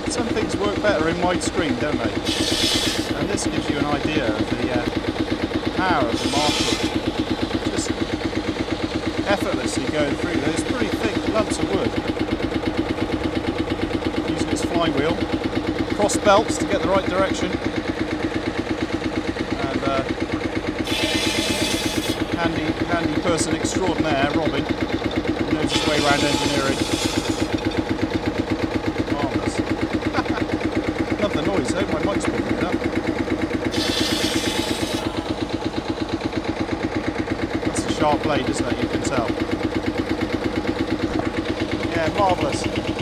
Some things work better in widescreen, don't they? And this gives you an idea of the power of the Marshal. Just effortlessly going through those pretty thick lumps of wood. Using its flywheel, cross belts to get the right direction. And handy person extraordinaire, Robin, who knows his way around engineering. Marvellous. Love the noise, I hope my mic's picking it up. That's a sharp blade, isn't it? You can tell. Yeah, marvellous.